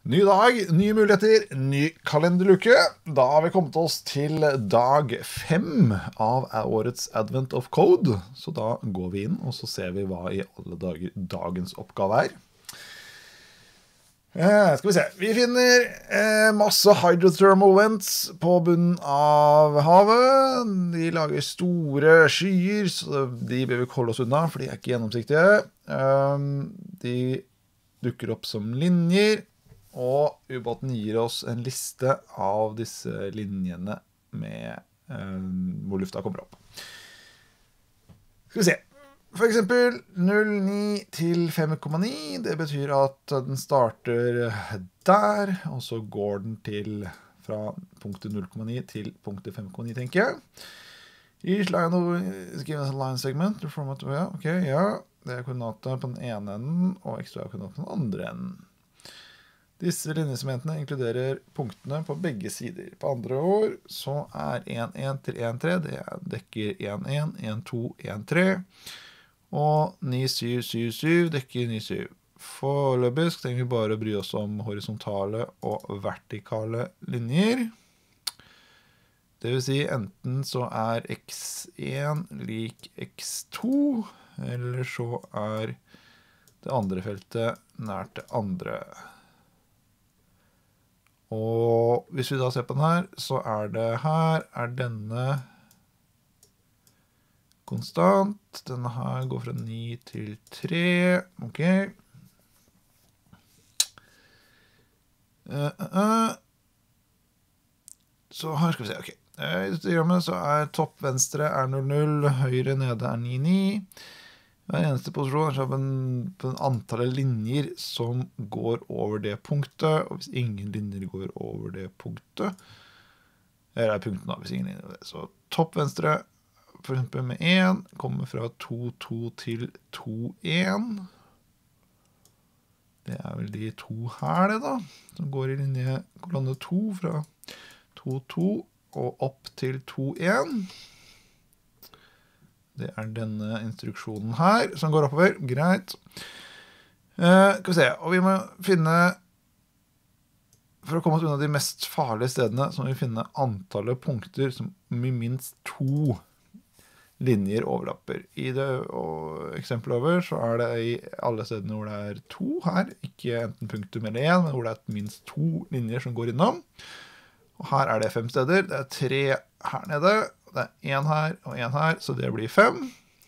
Ny dag, nye muligheter, ny kalenderluke. Da har vi kommet oss til dag 5 av årets Advent of Code. Så da går vi inn, og så ser vi hva i alle dager dagens oppgave er. Skal vi se. Vi finner masse hydrothermal vents på bunnen av havet. De lager store skyer, så de bør vi holde oss unna, for de er ikke gjennomsiktige. De dukker opp som linjer. Og ubåten gir oss en liste av disse linjene med hvor lufta kommer opp. Skal vi se. For eksempel 0,9 til 5,9. Det betyr at den starter der, og så går den til fra punktet 0,9 til punktet 5,9, tenker jeg. Each line is given as a line segment. Ok, ja. Det er koordinater på den ene enden, og ekstra koordinater på den andre enden. Disse linjesegmentene inkluderer punktene på begge sider. På andre ord så er 1,1 til 1,3, det dekker 1,1, 1,2, 1,3. Og 9,7, 7,7 dekker 9,7. Foreløpig trenger vi bare å bry oss om horisontale og vertikale linjer. Det vil si enten så er x1 lik x2, eller så er det andre feltet nært det andre. Og hvis vi da ser på den her, så er det her, er denne konstant. Denne her går fra 9 til 3. Ok. Så her skal vi se, ok. I dette diagrammet så er topp venstre er 0,0, høyre nede er 9,9. Hver eneste posisjon er på en antallet linjer som går over det punktet, og hvis ingen linjer går over det punktet, her er punkten da, hvis ingen linjer over det. Så topp venstre, for eksempel med 1, kommer fra 2,2 til 2,1. Det er vel de to her det da, som går i linje kolonne 2 fra 2,2 og opp til 2,1. Det er denne instruksjonen her som går oppover. Greit. Skal vi se. Og vi må finne, for å komme oss unna de mest farlige stedene, så må vi finne antallet punkter som med minst 2 linjer overlapper. I det eksempelet over så er det i alle stedene hvor det er 2 her, ikke enten punktum eller 1, men hvor det er minst 2 linjer som går innom. Og her er det 5 steder. Det er 3 her nede. Det er 1 her og 1 her, så det blir 5.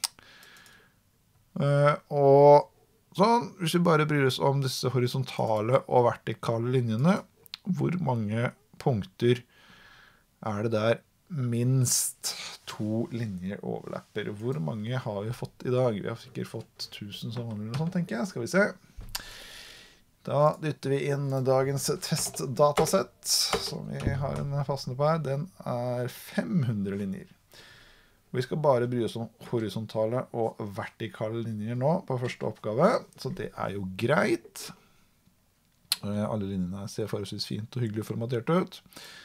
Og sånn, hvis vi bare bryr oss om disse horisontale og vertikale linjene, hvor mange punkter er det der minst 2 linjer overlapper? Hvor mange har vi fått i dag? Vi har sikkert fått 1000 som vanlig eller sånn, tenker jeg. Skal vi se. Da dytter vi inn dagens testdatasett, som vi har en fastende på her. Den er 500 linjer. Vi skal bare bry oss om horisontale og vertikale linjer nå på første oppgave, så det er jo greit. Alle linjene ser forholdsvis fint og hyggelig formatert ut.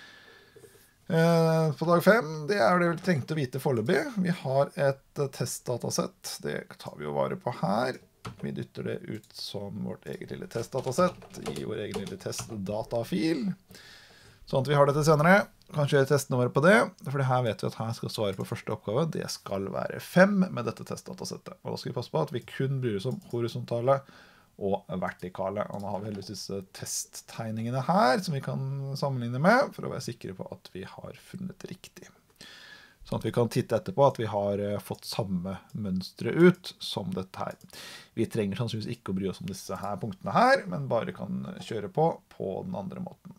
På dag 5, det er det vi trengte å vite foreløpig. Vi har et testdatasett, det tar vi jo vare på her. Vi dytter det ut som vårt eget lille testdatasett i vår egen lille testdatafil. Sånn at vi har dette senere. Kanskje gjøre testene våre på det, for her vet vi at her skal svare på første oppgave. Det skal være 5 med dette testdatasettet. Og da skal vi passe på at vi kun bryr oss om horisontale og vertikale. Og nå har vi heldigvis disse testtegningene her som vi kan sammenligne med, for å være sikre på at vi har funnet riktig. Sånn at vi kan titte etterpå at vi har fått samme mønstre ut som dette her. Vi trenger sannsynligvis ikke å bry oss om disse her punktene her, men bare kan kjøre på den andre måten.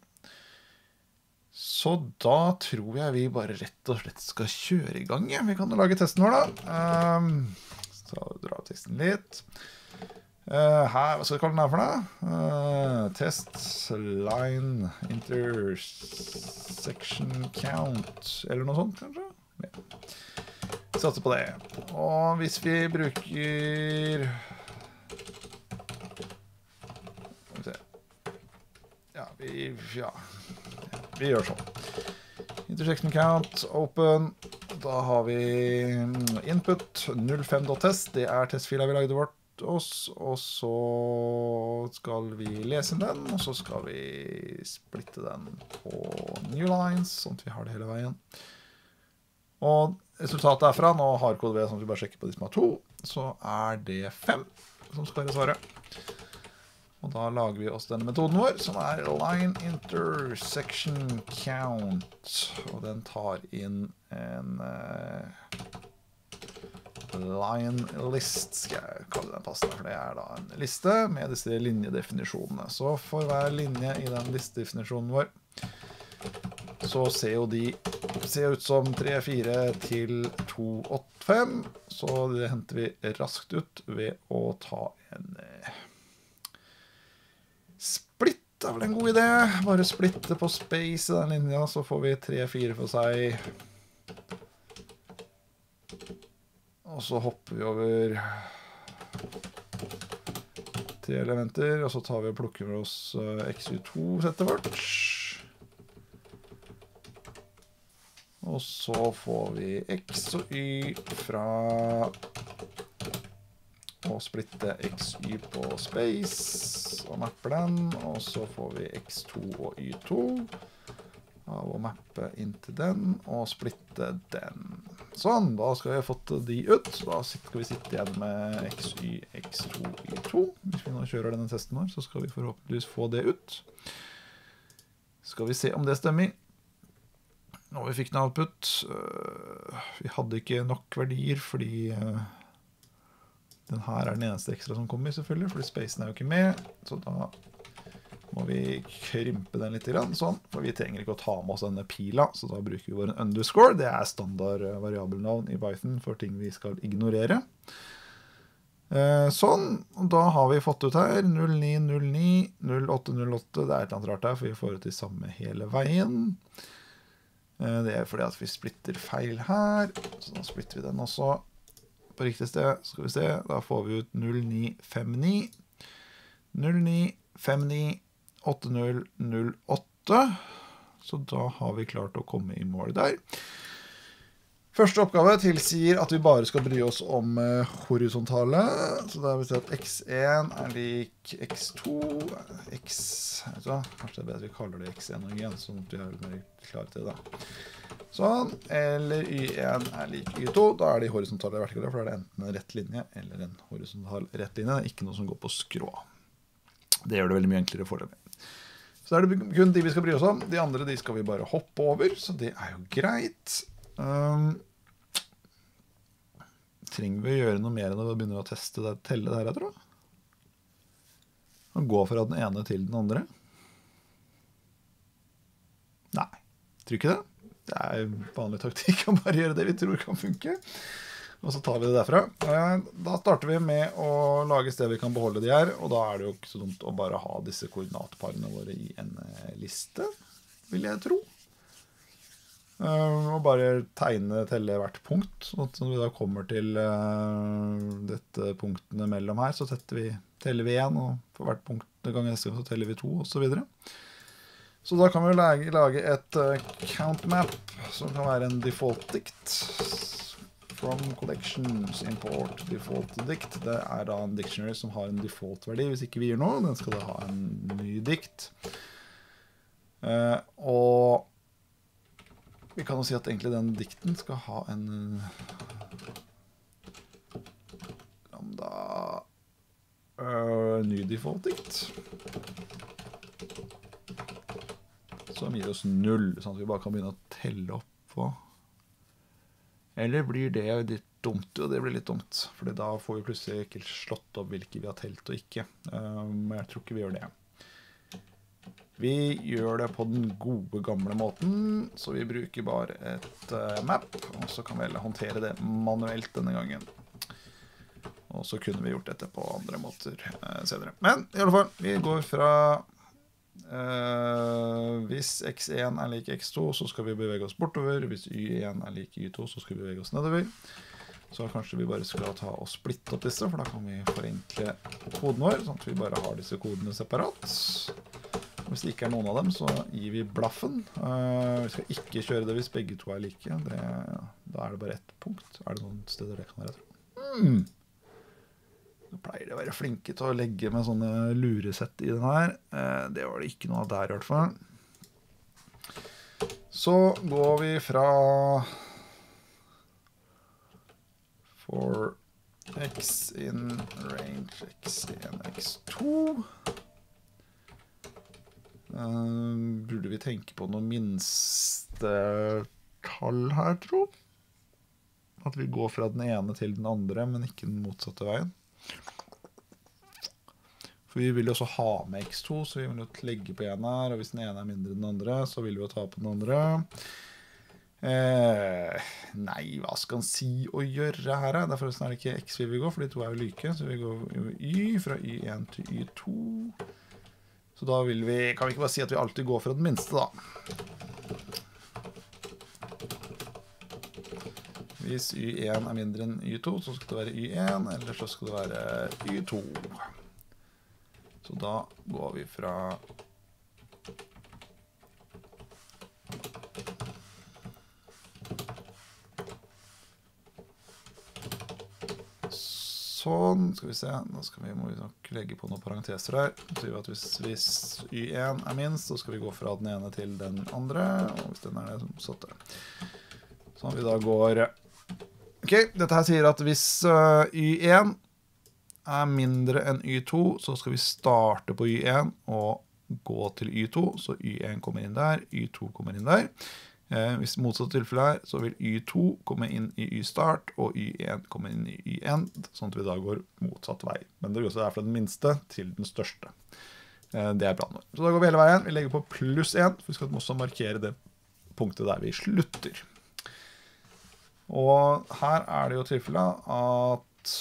Så da tror jeg vi bare rett og slett skal kjøre i gang. Vi kan jo lage testen vår da. Så dra teksten litt. Her, hva skal vi kalle den her for da? Test line intersection count, eller noe sånt kanskje? Ja. Vi satser på det. Og hvis vi bruker vi gjør sånn. Intersection count, open. Da har vi input 05.test. Det er testfilen vi lagde vårt. oss, og så skal vi lese den, og så skal vi splitte den på new lines, sånn at vi har det hele veien. Og resultatet er fra, nå har kode V, sånn at vi bare sjekker på de som har 2, så er det 5 som skal være svaret. Og da lager vi oss denne metoden vår, som er line intersection count. Og den tar inn en line list, skal jeg kalle den passende, for det er da en liste med disse linjedefinisjonene. Så for hver linje i den listedefinisjonen vår, så ser jo de ut som 3, 4 til 2, 8, 5. Så det henter vi raskt ut ved å ta en splitt. Det er vel en god idé. Bare splitte på space i den linja, så får vi 3, 4 for seg. Og så hopper vi over 3 elementer, og så tar vi og plukker med oss XY2-settet vårt. Og så får vi X og Y fra å splitte XY på space og mapper den, og så får vi X2 og Y2 av å mappe inn til den og splitte den. Sånn, da skal vi ha fått de ut. Da skal vi sitte igjen med XY, X2, Y2. Hvis vi nå kjører denne testen vår, så skal vi forhåpentligvis få det ut. Skal vi se om det stemmer. Nå vi fikk en output. Vi hadde ikke nok verdier, fordi den her er den eneste ekstra som kommer, selvfølgelig, fordi spacen er jo ikke med. Så da må vi krympe den litt grann, sånn, for vi trenger ikke å ta med oss denne pila, så da bruker vi vår underscore. Det er standard variabelnavn i Python for ting vi skal ignorere. Sånn, og da har vi fått ut her 0909, 0808, det er et eller annet rart her, for vi får ut de samme hele veien. Det er fordi at vi splitter feil her, så da splitter vi den også på riktig sted. Skal vi se, da får vi ut 0959, 0959, 8008, så da har vi klart å komme i mål der. Første oppgave tilsier at vi bare skal bry oss om horisontale, så da vil vi si at x1 er lik x2, kanskje det er bedre at vi kaller det x1 og y1, sånn at vi har mer klare til det. Sånn, eller y1 er lik y2, da er de horisontale vertikale, for da er det enten en rett linje eller en horisontal rett linje, det er ikke noe som går på skrå. Det gjør det veldig mye enklere foreløpig. Så er det kun de vi skal bry oss om, de andre de skal vi bare hoppe over, så det er jo greit. Trenger vi å gjøre noe mer enn å begynne å teste det, telle det her, jeg tror. Og gå fra den ene til den andre. Nei, tror ikke det. Det er vanlig taktikk å bare gjøre det vi tror kan funke. Og så tar vi det derfra. Da starter vi med å lage sted vi kan beholde de her, og da er det jo ikke så dumt å bare ha disse koordinatparene våre i en liste, vil jeg tro. Og bare tegne, telle hvert punkt, sånn at når vi da kommer til dette punktene mellom her, så teller vi 1, og for hvert punkt gang neste gang så teller vi 2, og så videre. Så da kan vi lage et count map, som kan være en default dict. From collections import default dict. Det er da en dictionary som har en default verdi hvis ikke vi gir noe. Den skal da ha en ny dikt. Og vi kan jo si at egentlig den dikten skal ha en ny default dikt. Som gir oss 0, sånn at vi bare kan begynne å telle opp på. Eller blir det litt dumt? Jo, det blir litt dumt, for da får vi plutselig ikke slått opp hvilke vi har telt og ikke. Men jeg tror ikke vi gjør det. Vi gjør det på den gode gamle måten, så vi bruker bare et map, og så kan vi håndtere det manuelt denne gangen. Og så kunne vi gjort dette på andre måter senere. Men i alle fall, vi går fra hvis x1 er lik x2, så skal vi bevege oss bortover. Hvis y1 er lik y2, så skal vi bevege oss nedover. Så kanskje vi bare skal ta og splitte opp disse, for da kan vi forenkle koden vår, sånn at vi bare har disse kodene separat. Hvis det ikke er noen av dem, så gir vi blaffen. Vi skal ikke kjøre det hvis begge to er like. Da er det bare ett punkt. Er det noen steder det kan være? Så pleier de å være flinke til å legge med sånne luresett i den her. Det var det ikke noe av der i hvert fall. Så går vi fra for x in range x1, x2. Burde vi tenke på noe minste tall her, tro? At vi går fra den ene til den andre, men ikke den motsatte veien. For vi vil jo også ha med x2, så vi vil jo legge på en her, og hvis den ene er mindre enn den andre, så vil vi jo ta på den andre. Nei, hva skal han si å gjøre her? Derfor er det ikke x vi vil gå, for de to er jo like, så vi går y, fra y1 til y2. Så da vil vi, kan vi ikke bare si at vi alltid går fra den minste da. Hvis y1 er mindre enn y2, så skal det være y1, eller så skal det være y2. Så da går vi fra sånn, skal vi se, da må vi nok legge på noen parenteser her. Så sier vi at hvis y1 er minst, så skal vi gå fra den ene til den andre, og hvis den er det, så satt det. Sånn vi da går... Ok, dette her sier at hvis y1 er mindre enn y2, så skal vi starte på y1 og gå til y2, så y1 kommer inn der, y2 kommer inn der. Hvis motsatt tilfelle er, så vil y2 komme inn i y-start, og y1 komme inn i y1, sånn at vi da går motsatt vei. Men det går også fra den minste til den største. Det er planen vår. Så da går vi hele veien. Vi legger på pluss 1, for vi skal også markere det punktet der vi slutter. Og her er det jo tilfellet at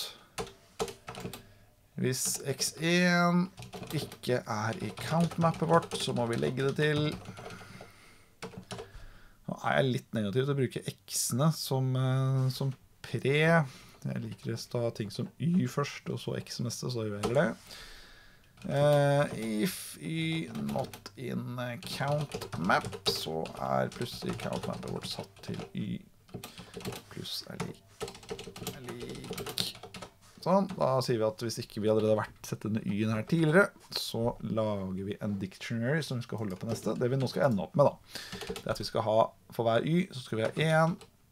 hvis x1 ikke er i count-mappet vårt, så må vi legge det til. Nå er jeg litt negativ til å bruke x-ene som pre. Jeg liker å ta ting som y først, og så x neste, så gjør jeg heller det. If y not in count map, så er plutselig count mappet vårt satt til y pluss er lik. Sånn, da sier vi at hvis ikke vi allerede har sett denne y-en her tidligere, så lager vi en dictionary som vi skal holde på neste. Det vi nå skal ende opp med da, det er at vi skal ha, for hver y, så skal vi ha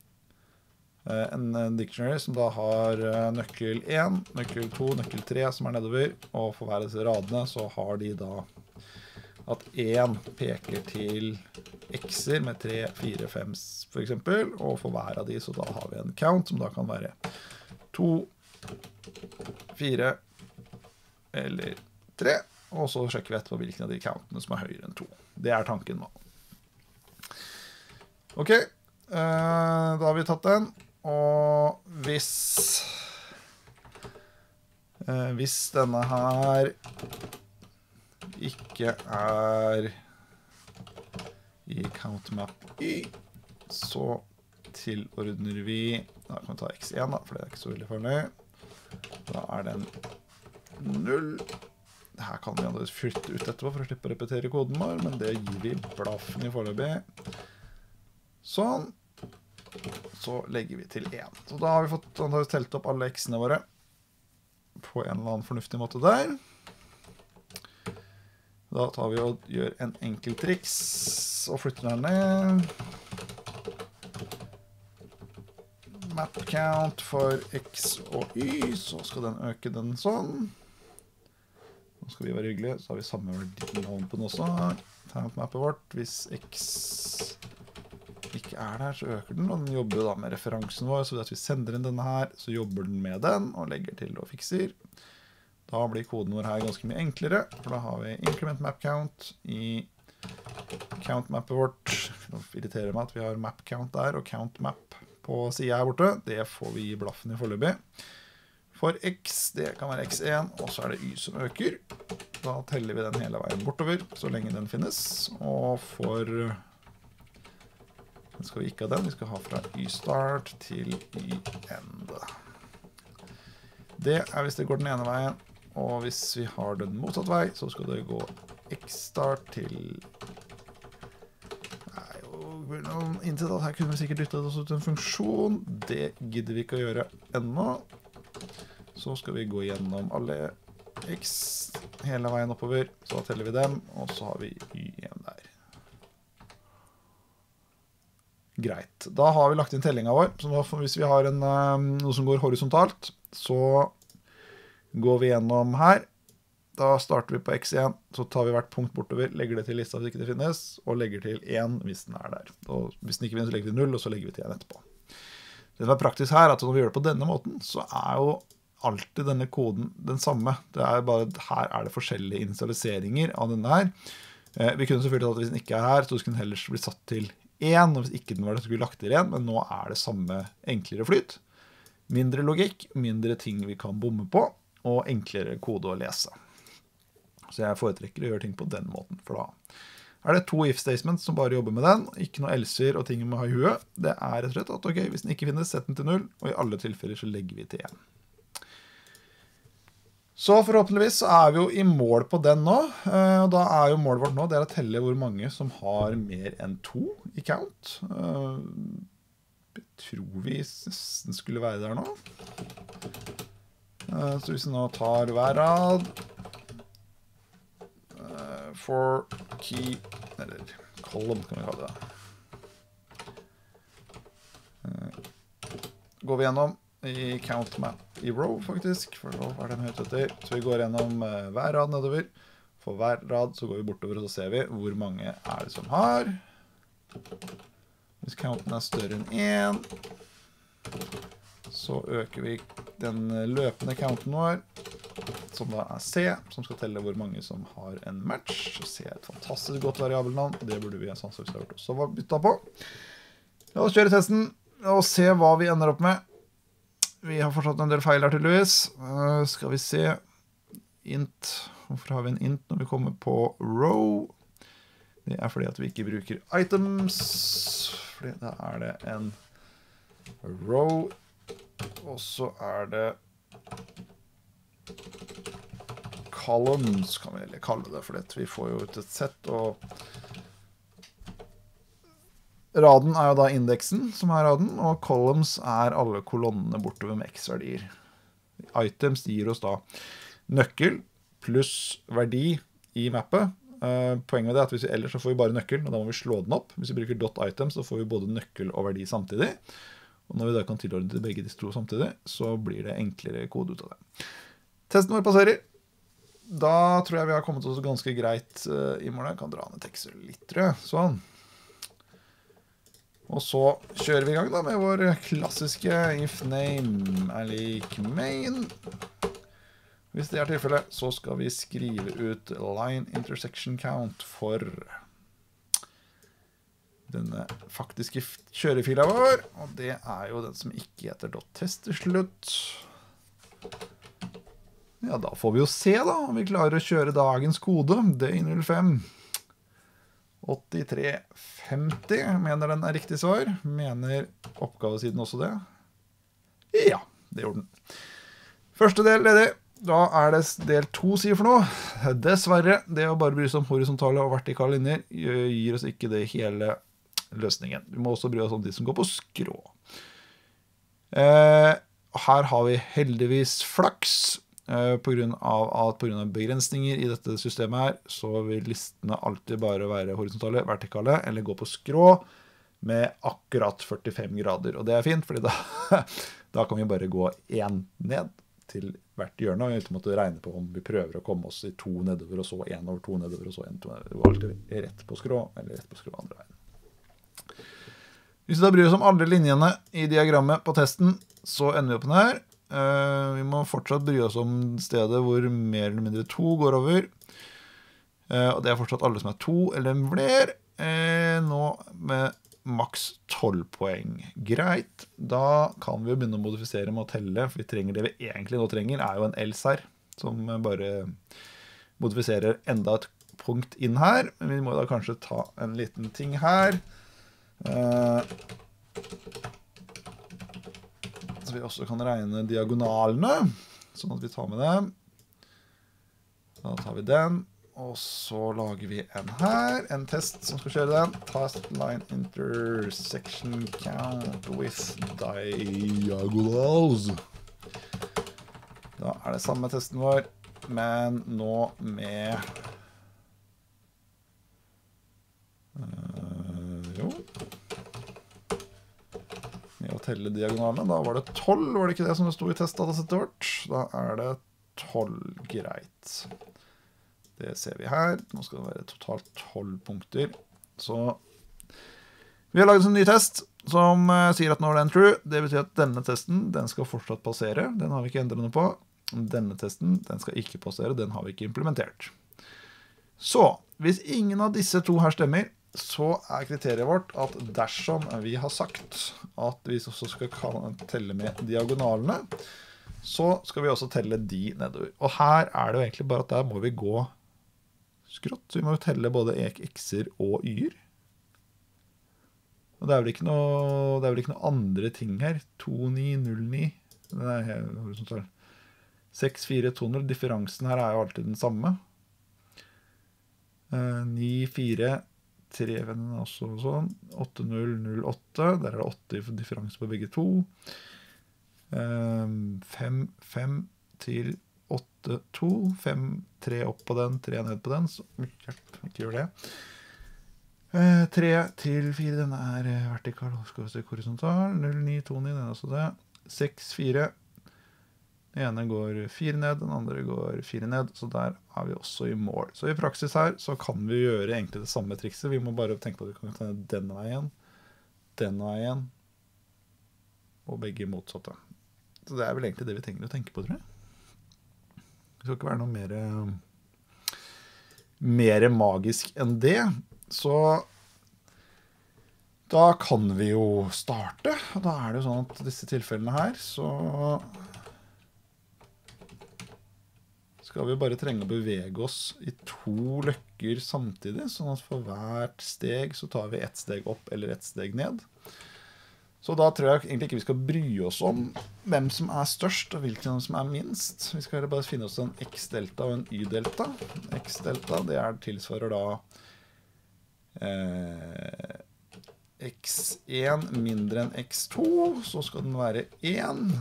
en dictionary som da har nøkkel 1, nøkkel 2, nøkkel 3 som er nedover, og for hver av disse radene så har de da at 1 peker til x-er med 3, 4, 5 for eksempel, og for hver av de så da har vi en count som da kan være 2, 4 eller 3, og så sjekker vi etterpå hvilken av de countene som er høyere enn 2. Det er tanken nå. Ok, da har vi tatt den, og hvis denne her ikke er i countmap y, så tilordner vi, da kan vi ta x1 da, for det er ikke så veldig farlig. Da er den 0. Her kan vi annerledes flytte ut etterpå for å slippe å repetere koden vår, men det gir vi blaffen i foreløpig. Sånn. Så legger vi til 1. Så da har vi fått telt opp alle x-ene våre på en eller annen fornuftig måte der. Da tar vi og gjør en enkel triks og flytter den ned. Map count for x og y, så skal den øke den sånn. Nå skal vi være hyggelige, så har vi samme verdinavn på den også. Count mappet vårt, hvis x ikke er der, så øker den, og den jobber da med referansen vår, så hvis vi sender inn denne her, så jobber den med den, og legger til og fikser. Da blir koden vår her ganske mye enklere, for da har vi increment map count i count mappet vårt. Nå irriterer meg at vi har map count der, og count map på siden her borte. Det får vi i blaffen i foreløpig. For x, det kan være x1, og så er det y som øker. Da teller vi den hele veien bortover, så lenge den finnes. Og for... Den skal vi ikke ha den, vi skal ha fra y-start til y-end. Det er hvis det går den ene veien, og hvis vi har den motsatt vei, så skal det gå x-start til... Inntil at her kunne vi sikkert dytte oss ut en funksjon. Det gidder vi ikke å gjøre ennå. Så skal vi gå gjennom alle X hele veien oppover. Så teller vi dem, og så har vi Y igjen der. Greit. Da har vi lagt inn tellingen vår. Så nå, hvis vi har noe som går horisontalt, så går vi gjennom her. Da starter vi på X igjen, så tar vi hvert punkt bortover, legger det til lista hvis ikke det finnes, og legger til 1 hvis den er der. Og hvis den ikke finnes, så legger vi til 0, og så legger vi til 1 etterpå. Det som er praktisk her, er at når vi gjør det på denne måten, så er jo alltid denne koden den samme. Det er bare, her er det forskjellige initialiseringer av denne her. Vi kunne selvfølgelig tatt at hvis den ikke er her, så skulle den heller bli satt til 1, og hvis ikke den var det, så skulle vi lagt til 1, men nå er det samme enklere flyt. Mindre logikk, mindre ting vi kan bomme på, og enklere kode å lese. Så jeg foretrekker å gjøre ting på den måten, for da er det 2 if statements som bare jobber med den, ikke noe elser og ting med å ha i huet. Det er rett og slett at, ok, hvis den ikke finnes, sett den til 0, og i alle tilfeller så legger vi til 1. Så forhåpentligvis så er vi jo i mål på den nå, og da er jo målet vårt nå, det er å telle hvor mange som har mer enn 2 i count. Jeg tror vi nesten skulle være der nå. Så hvis vi nå tar hver rad, for key, eller column kan vi kalle det. Går vi gjennom i count map i row faktisk, for da er den høyt etter. Så vi går gjennom hver rad nedover. For hver rad så går vi bortover og så ser vi hvor mange er det som har. Hvis counten er større enn 1, så øker vi den løpende counten vår, som da er C, som skal telle hvor mange som har en match. C er et fantastisk godt variabelnavn, og det burde vi sannsynligvis ha gjort også byttet på. La oss kjøre testen, og se hva vi ender opp med. Vi har fortsatt en del feil her tydeligvis. Skal vi se, int, hvorfor har vi en int når vi kommer på row? Det er fordi at vi ikke bruker items, fordi da er det en row, og så er det columns, kan vi kalle det, for det. Vi får jo ut et sett, og raden er jo da indeksen som er raden, og columns er alle kolonnene bortover med x-verdier. Items gir oss da nøkkel pluss verdi i mappet. Poenget med det er at ellers så får vi bare nøkkel, og da må vi slå den opp. Hvis vi bruker .items, så får vi både nøkkel og verdi samtidig. Og når vi da kan tilordne til begge disse to samtidig, så blir det enklere kode ut av det. Testen vår passerer. Da tror jeg vi har kommet oss ganske greit i mål. Jeg kan dra ned tekster litt, tror jeg. Sånn. Og så kjører vi i gang da med vår klassiske if name er lik main. Hvis det er tilfellet, så skal vi skrive ut line intersection count for denne faktiske kjørefila vår, og det er jo den som ikke heter .test til slutt. Ja, da får vi jo se da, om vi klarer å kjøre dagens kode, day05. 8350, mener den er riktig svar. Mener oppgavesiden også det? Ja, det gjorde den. Første del ledig. Da er det del 2 sier for noe. Dessverre, det å bare bry seg om horisontale og vertikale linjer gir oss ikke det hele løsningen. Vi må også bry oss om de som går på skrå. Her har vi heldigvis flaks. På grunn av begrensninger i dette systemet her, så vil listene alltid bare være horisontale, vertikale, eller gå på skrå med akkurat 45 grader. Og det er fint, fordi da kan vi bare gå 1 ned til hvert hjørne, og uten måtte regne på om vi prøver å komme oss i 2 nedover, og så 1 over 2 nedover, og så 1 nedover. Det går alltid rett på skrå, eller rett på skrå andre veien. Hvis vi da bryr oss om alle linjene i diagrammet på testen, så ender vi opp den her. Vi må fortsatt bry oss om stedet hvor mer eller mindre 2 går over. Og det er fortsatt alle som er 2 eller flere. Nå med maks 12 poeng. Greit, da kan vi jo begynne å modifisere med å telle, for vi trenger det vi egentlig nå trenger, er jo en else her, som bare modifiserer enda et punkt inn her. Men vi må da kanskje ta en liten ting her. Så vi også kan regne diagonalene, sånn at vi tar med dem. Da tar vi den, og så lager vi en her, en test som skal kjøre den. Test line intersection count with diagonals. Da det samme testen vår, men nå med med å telle diagonalene. Da var det 12, var det ikke det som det stod i testdatasettet vårt? Da det 12, greit. Det ser vi her. Nå skal det være totalt 12 punkter. Så vi har laget en ny test som sier at nå den true. Det betyr at denne testen, den skal fortsatt passere. Den har vi ikke endret noe på. Denne testen, den skal ikke passere. Den har vi ikke implementert. Så, hvis ingen av disse to her stemmer, så kriteriet vårt at dersom vi har sagt at vi også skal telle med diagonalene, så skal vi også telle de nedover. Og her det jo egentlig bare at der må vi gå skrått. Så vi må jo telle både x-er og y-er. Og det vel ikke noe andre ting her. 2, 9, 0, 9. Det horisontal. 6, 4, 2, 0. Differansen her jo alltid den samme. 9, 4, 3, også sånn. 8, 0, 0, 8. Der det 8 i differanse på begge to. 5, 5 til 8, 2. 5, 3 opp på den, 3 ned på den. Så ikke gjør det. 3 til 4, den vertikal, skal vi se horisontal. 0, 9, 2, 9, den også det. 6, 4. Den ene går 4 ned, den andre går 4 ned, så der vi også i mål. Så i praksis her så kan vi gjøre egentlig det samme trikset. Vi må bare tenke på at vi kan ta den veien, og begge motsatte. Så det vel egentlig det vi trenger å tenke på, tror jeg. Det skal ikke være noe mer magisk enn det. Så da kan vi jo starte. Og da det jo sånn at disse tilfellene her, så skal vi bare trenge å bevege oss i 2 løkker samtidig, sånn at for hvert steg så tar vi ett steg opp eller ett steg ned. Så da tror jeg egentlig ikke vi skal bry oss om hvem som størst og hvilken som minst. Vi skal bare finne oss en x-delta og en y-delta. X-delta, det tilsvarer da x1 mindre enn x2, så skal den være 1.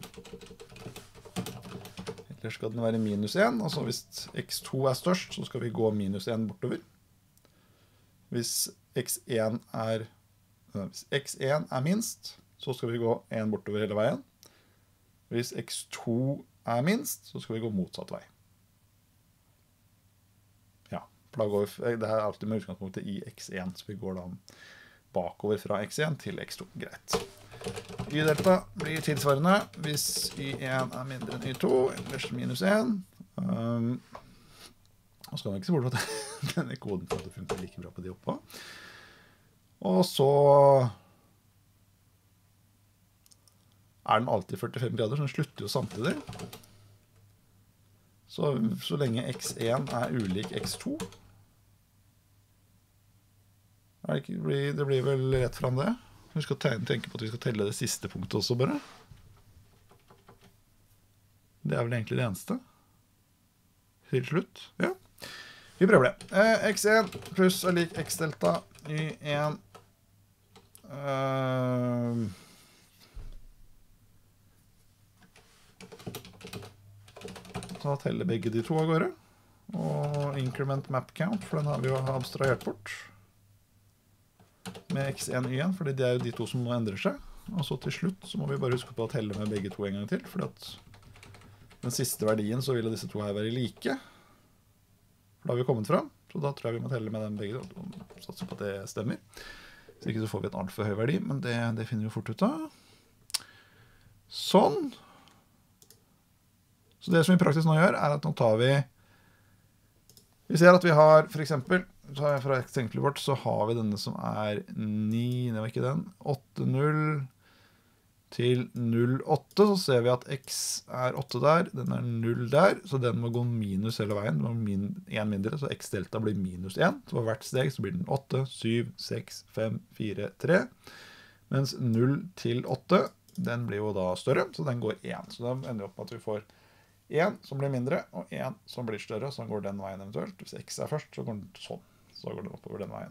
Eller skal den være minus 1. Altså hvis x2 størst, så skal vi gå minus 1 bortover. Hvis x1 minst, så skal vi gå 1 bortover hele veien. Hvis x2 minst, så skal vi gå motsatt vei. Ja, for da går vi, det alltid med utgangspunktet i x1, så vi går da bakover fra x1 til x2. Greit. Y-delta blir tilsvarende hvis y1 mindre enn y2, ellers minus 1. Og skal man ikke se bort at denne koden for at det funker like bra på de oppe. Og så den alltid 45 grader, så den slutter jo samtidig. Så lenge x1 ulik x2. Det blir vel rett frem det. Vi skal tenke på at vi skal telle det siste punktet også bare. Det vel egentlig det eneste. Til slutt, ja. Vi prøver det. x1 pluss lik x-delta y1. Så teller begge de to av gårde. Og increment map count, for den har vi jo abstrahert bort. Med x1 y1, fordi det jo de to som nå endrer seg. Og så til slutt så må vi bare huske på å telle med begge to en gang til, fordi at den siste verdien så vil disse to her være like. For da har vi kommet frem, så da tror jeg vi må telle med dem begge to, og satse på at det stemmer. Så ikke så får vi et altfor høy verdi, men det finner vi fort ut av. Sånn. Så det som vi i praksis nå gjør, at nå tar vi ser at vi har, for eksempel, fra eksempelet vårt, så har vi denne som 9, det var ikke den, 8, 0 til 0, 8, så ser vi at x 8 der, den 0 der, så den må gå minus hele veien, den må 1 mindre, så x-delta blir minus 1, så på hvert steg så blir den 8, 7, 6, 5, 4, 3, mens 0 til 8, den blir jo da større, så den går 1, så da ender vi opp med at vi får 1 som blir mindre, og 1 som blir større, så går den veien eventuelt. Hvis x først, så går den sånn. Så går den oppover den veien.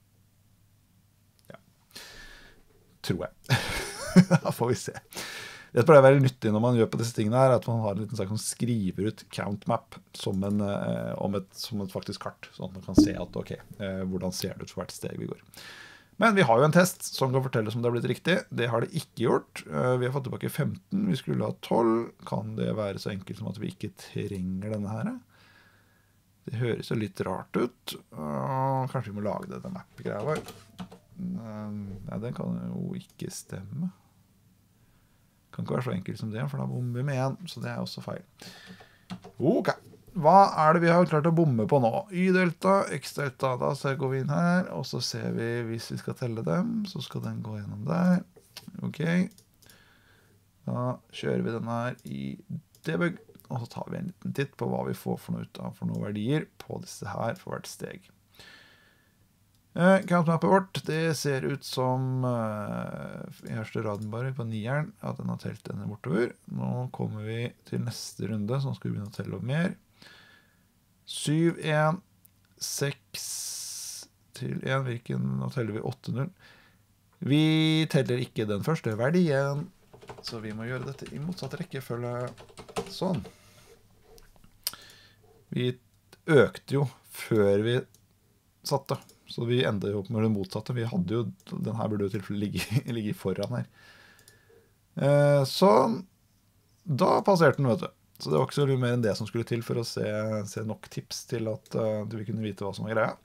Ja. Tror jeg. Da får vi se. Det pleier å være nyttig når man gjør på disse tingene her, at man har en liten sak som skriver ut count map som et faktisk kart, sånn at man kan se at, ok, hvordan ser det ut for hvert steg vi går. Men vi har jo en test som kan fortelle om det har blitt riktig. Det har det ikke gjort. Vi har fått tilbake 15, vi skulle ha 12. Kan det være så enkelt som at vi ikke trenger denne her? Det høres jo litt rart ut. Kanskje vi må lage denne map-greia vår. Nei, den kan jo ikke stemme. Kan ikke være så enkelt som det, for da bomber vi med en, så det er også feil. Ok, hva er det vi har klart å bomme på nå? Y-delta, X-delta, da går vi inn her, og så ser vi, hvis vi skal telle dem, så skal den gå gjennom der. Ok, da kjører vi den her i debug, og så tar vi en liten titt på hva vi får for noe ut av for noen verdier på disse her for hvert steg. Countmappet vårt, det ser ut som i første raden bare på 9-eren, at den har telt denne bortover. Nå kommer vi til neste runde, så nå skal vi begynne å telle opp mer. 7, 1, 6 til 1, nå teller vi 8-0. Vi teller ikke den første verdien, så vi må gjøre dette i motsatt rekkefølge. Sånn. Vi økte jo før vi satte. Så vi ender jo opp med det motsatte. Vi hadde jo, den her burde jo tilfelle ligge foran her. Sånn. Da passerte den, vet du. Så det var ikke så mye mer enn det som skulle til for å se nok tips til at du vil kunne vite hva som er greia.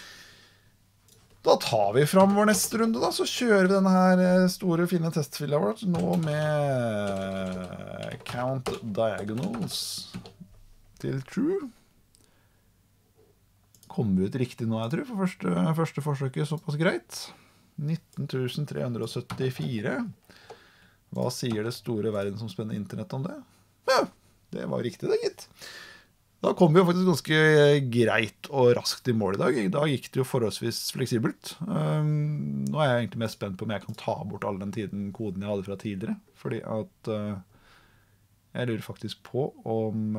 Da tar vi frem vår neste runde da, så kjører vi denne her store, fine testfila vårt, nå med count diagonals til true. Kommer vi ut riktig nå, jeg tror, for første forsøket såpass greit. 19.374. Hva sier det store verdensomspennende internett om det? Ja, det var riktig det, gitt. Da kom vi jo faktisk ganske greit og raskt i mål i dag. Da gikk det jo forholdsvis fleksibelt. Nå er jeg egentlig mest spent på om jeg kan ta bort all den koden jeg hadde fra tidligere. Fordi at jeg lurer faktisk på om...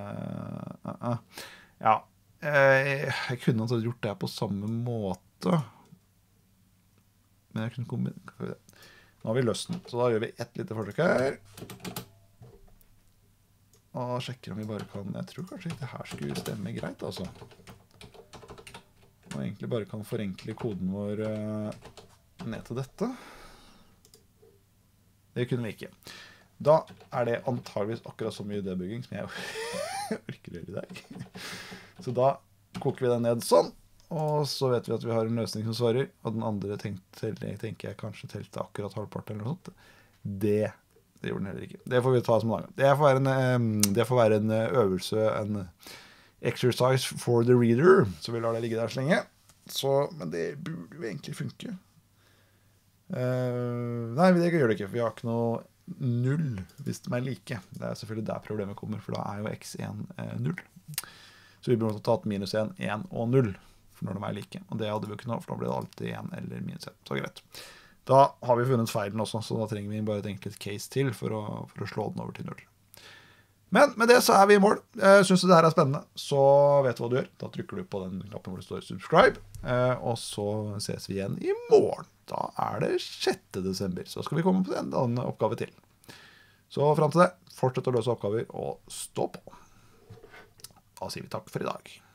Ja, jeg kunne ha gjort det på samme måte, men jeg kunne kombinere. Nå har vi løsnet, så da gjør vi et lite forsøk her, og sjekker om vi bare kan, jeg tror kanskje ikke det her skulle stemme greit altså, og egentlig bare kan forenkle koden vår ned til dette. Det kunne vi ikke. Da er det antageligvis akkurat så mye debugging som jeg orker å gjøre i dag. Så da koker vi den ned sånn, og så vet vi at vi har en løsning som svarer, og den andre tenker jeg kanskje telte akkurat halvpart eller noe sånt. Det gjorde den heller ikke. Det får vi ta som dag. Det får være en øvelse, en exercise for the reader, så vi lar det ligge der så lenge. Men det burde jo egentlig funke. Nei, det gjør det ikke, for vi har ikke noe 0 hvis de er like. Det er selvfølgelig der problemet kommer, for da er jo x1 0. Så vi burde ta minus 1, 1 og 0 for når de er like. Og det hadde vi jo ikke nå, for da ble det alltid 1 eller minus 1. Så greit. Da har vi funnet feilen også, så da trenger vi bare et enkelt case til for å slå den over til 0. Men med det så er vi i mål. Synes du det her er spennende, så vet du hva du gjør. Da trykker du på den knappen hvor det står subscribe, og så ses vi igjen i morgen. Da er det 6. desember, så skal vi komme på en annen oppgave til. Så frem til det, fortsett å løse oppgaver og stå på. Da sier vi takk for i dag.